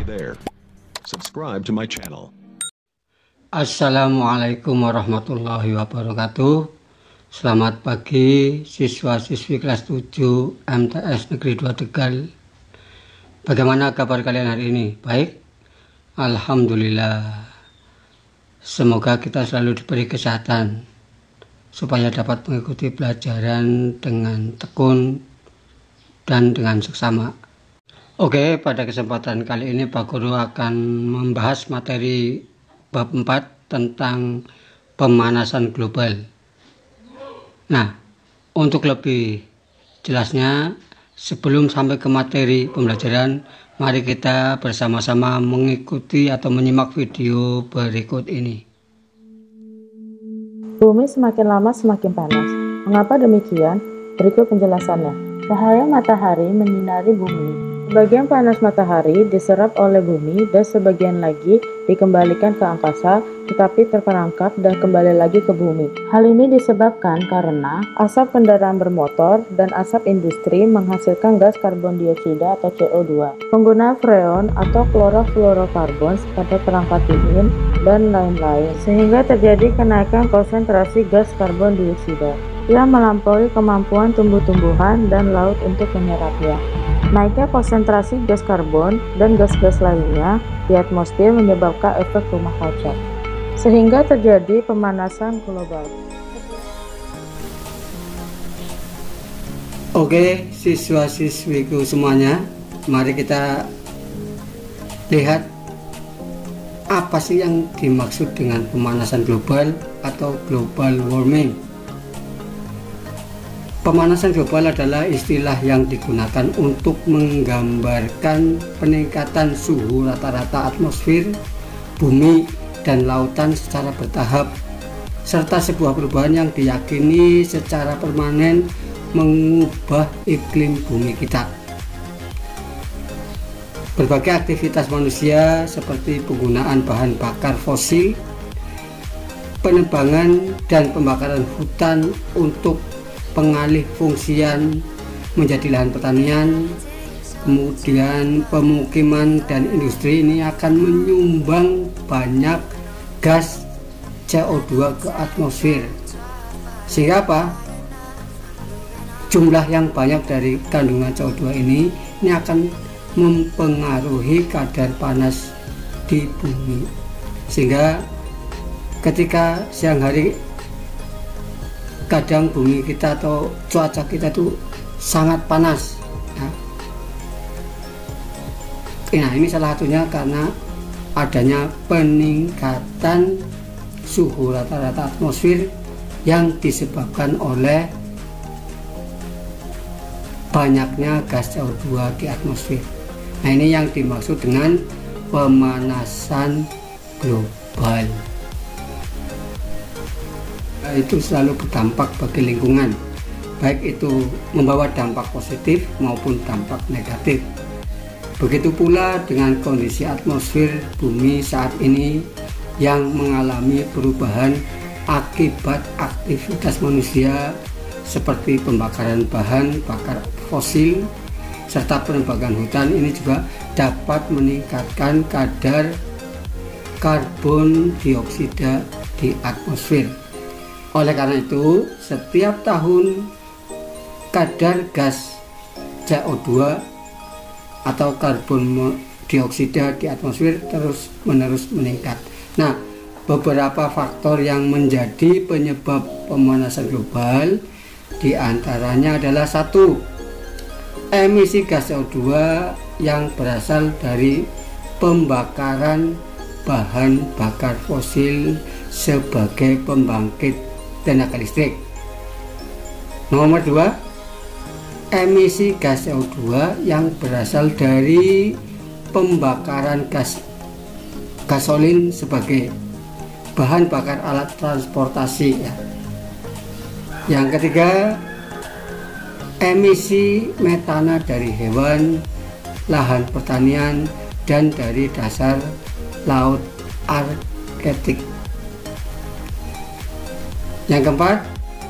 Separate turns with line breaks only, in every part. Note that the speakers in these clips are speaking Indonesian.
there. Subscribe to my channel.
Assalamualaikum warahmatullahi wabarakatuh. Selamat pagi siswa-siswi kelas 7 MTS Negeri 2 Tegal. Bagaimana kabar kalian hari ini? Baik? Alhamdulillah. Semoga kita selalu diberi kesehatan supaya dapat mengikuti pelajaran dengan tekun dan dengan seksama. Oke, pada kesempatan kali ini Pak Guru akan membahas materi bab 4 tentang pemanasan global. Nah, untuk lebih jelasnya, sebelum sampai ke materi pembelajaran, mari kita bersama-sama mengikuti atau menyimak video berikut ini.
Bumi semakin lama semakin panas. Mengapa demikian? Berikut penjelasannya. Cahaya matahari menyinari bumi. Sebagian panas matahari diserap oleh bumi dan sebagian lagi dikembalikan ke angkasa, tetapi terperangkap dan kembali lagi ke bumi. Hal ini disebabkan karena asap kendaraan bermotor dan asap industri menghasilkan gas karbon dioksida atau CO2, penggunaan freon atau klorofluorokarbon pada perangkat dingin, dan lain-lain, sehingga terjadi kenaikan konsentrasi gas karbon dioksida yang melampaui kemampuan tumbuh-tumbuhan dan laut untuk menyerapnya. Naiknya konsentrasi gas karbon dan gas-gas lainnya di atmosfer menyebabkan efek rumah kaca, sehingga terjadi pemanasan global.
Oke, siswa-siswiku semuanya, mari kita lihat apa sih yang dimaksud dengan pemanasan global atau global warming. Pemanasan global adalah istilah yang digunakan untuk menggambarkan peningkatan suhu rata-rata atmosfer, bumi, dan lautan secara bertahap, serta sebuah perubahan yang diyakini secara permanen mengubah iklim bumi kita. Berbagai aktivitas manusia seperti penggunaan bahan bakar fosil, penebangan dan pembakaran hutan untuk pengalih fungsian menjadi lahan pertanian, kemudian pemukiman dan industri ini akan menyumbang banyak gas CO2 ke atmosfer. Sehingga apa? Jumlah yang banyak dari kandungan CO2 ini akan mempengaruhi kadar panas di bumi, sehingga ketika siang hari kadang bumi kita atau cuaca kita tuh sangat panas. Nah, ini salah satunya karena adanya peningkatan suhu rata-rata atmosfer yang disebabkan oleh banyaknya gas CO2 di atmosfer. Nah, ini yang dimaksud dengan pemanasan global. Itu selalu berdampak bagi lingkungan, baik itu membawa dampak positif maupun dampak negatif. Begitu pula dengan kondisi atmosfer bumi saat ini yang mengalami perubahan akibat aktivitas manusia seperti pembakaran bahan bakar fosil serta penebangan hutan. Ini juga dapat meningkatkan kadar karbon dioksida di atmosfer. Oleh karena itu, setiap tahun kadar gas CO2 atau karbon dioksida di atmosfer terus-menerus meningkat. Nah, beberapa faktor yang menjadi penyebab pemanasan global diantaranya adalah: 1. Emisi gas CO2 yang berasal dari pembakaran bahan bakar fosil sebagai pembangkit tenaga listrik. Nomor 2, emisi gas CO2 yang berasal dari pembakaran gasolin sebagai bahan bakar alat transportasi. Yang ketiga, emisi metana dari hewan, lahan pertanian, dan dari dasar laut Arktik. Yang keempat,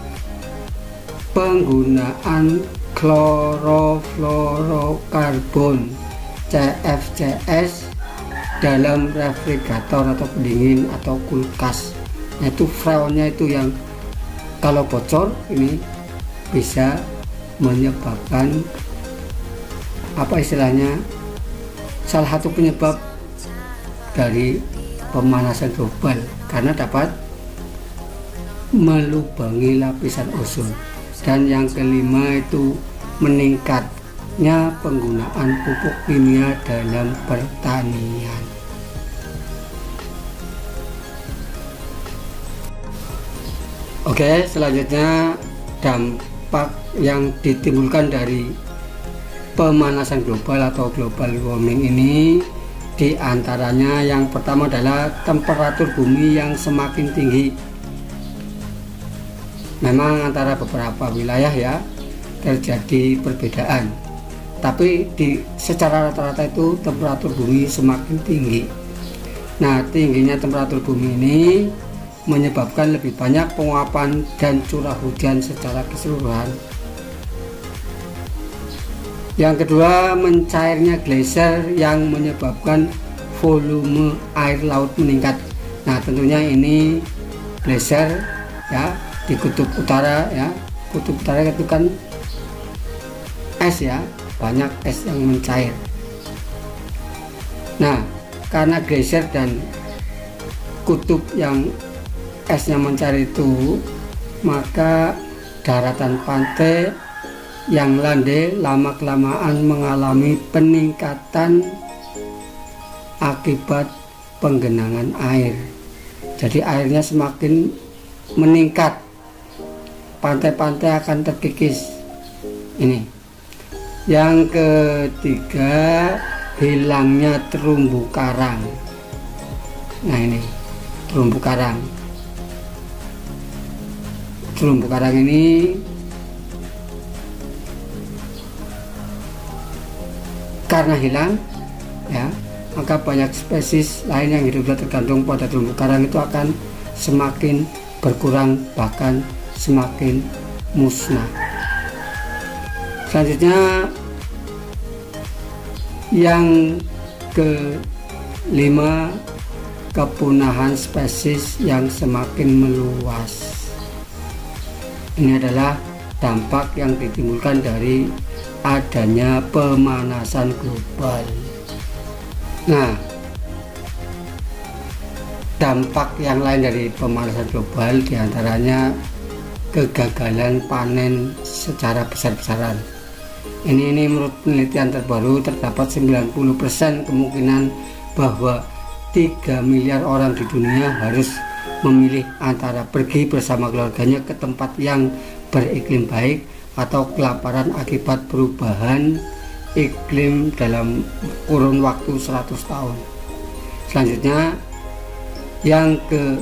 penggunaan klorofluorokarbon CFCS dalam refrigerator atau pendingin atau kulkas. Nah, itu freonnya itu yang kalau bocor ini bisa menyebabkan apa istilahnya, salah satu penyebab dari pemanasan global, karena dapat melubangi lapisan ozon. Dan yang kelima itu meningkatnya penggunaan pupuk kimia dalam pertanian. Oke, selanjutnya dampak yang ditimbulkan dari pemanasan global atau global warming ini, diantaranya yang pertama adalah temperatur bumi yang semakin tinggi. Memang antara beberapa wilayah ya terjadi perbedaan, tapi secara rata-rata itu temperatur bumi semakin tinggi. Nah, tingginya temperatur bumi ini menyebabkan lebih banyak penguapan dan curah hujan secara keseluruhan. Yang kedua, mencairnya glacier yang menyebabkan volume air laut meningkat. Nah, tentunya ini glacier ya di kutub utara ya. Kutub utara itu kan es ya, banyak es yang mencair. Nah, karena glacier dan kutub yang esnya mencair itu, maka daratan pantai yang landai lama-kelamaan mengalami peningkatan akibat penggenangan air. Jadi airnya semakin meningkat, pantai-pantai akan terkikis. Ini. Yang ketiga, hilangnya terumbu karang. Nah, ini terumbu karang. Terumbu karang ini karena hilang ya, maka banyak spesies lain yang hidupnya tergantung pada terumbu karang itu akan semakin berkurang, bahkan semakin musnah. Selanjutnya yang kelima, kepunahan spesies yang semakin meluas. Ini adalah dampak yang ditimbulkan dari adanya pemanasan global. Nah, dampak yang lain dari pemanasan global diantaranya kegagalan panen secara besar-besaran. Ini menurut penelitian terbaru terdapat 90% kemungkinan bahwa 3 miliar orang di dunia harus memilih antara pergi bersama keluarganya ke tempat yang beriklim baik atau kelaparan akibat perubahan iklim dalam kurun waktu 100 tahun. Selanjutnya yang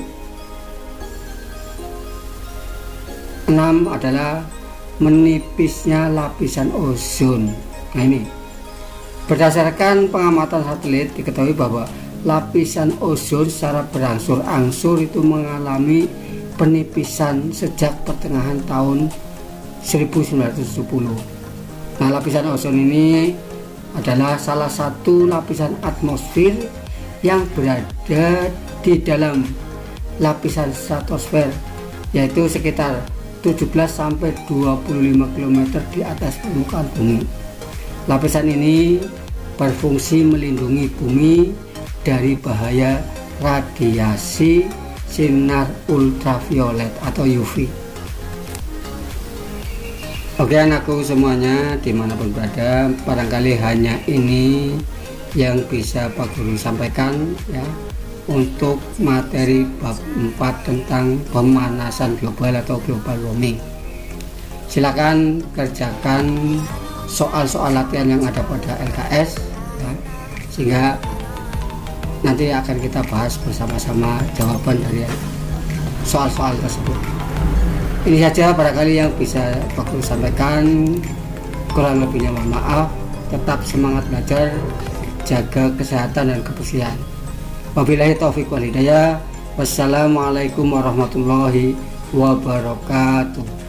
ke-6 adalah menipisnya lapisan ozon. Nah, ini berdasarkan pengamatan satelit diketahui bahwa lapisan ozon secara berangsur-angsur itu mengalami penipisan sejak pertengahan tahun 1970. Nah, lapisan ozon ini adalah salah satu lapisan atmosfer yang berada di dalam lapisan stratosfer, yaitu sekitar 17-25 km di atas permukaan bumi. Lapisan ini berfungsi melindungi bumi dari bahaya radiasi sinar ultraviolet atau UV. Oke anakku semuanya, dimanapun berada, barangkali hanya ini yang bisa Pak Guru sampaikan ya untuk materi bab 4 tentang pemanasan global atau global warming. Silakan kerjakan soal-soal latihan yang ada pada LKS ya, sehingga nanti akan kita bahas bersama-sama jawaban dari soal-soal tersebut. Ini saja barangkali yang bisa Pak Guru sampaikan, kurang lebihnya mohon maaf. Tetap semangat belajar, jaga kesehatan dan kebersihan. Wabillahi taufiq wal hidayah. Wassalamualaikum warahmatullahi wabarakatuh.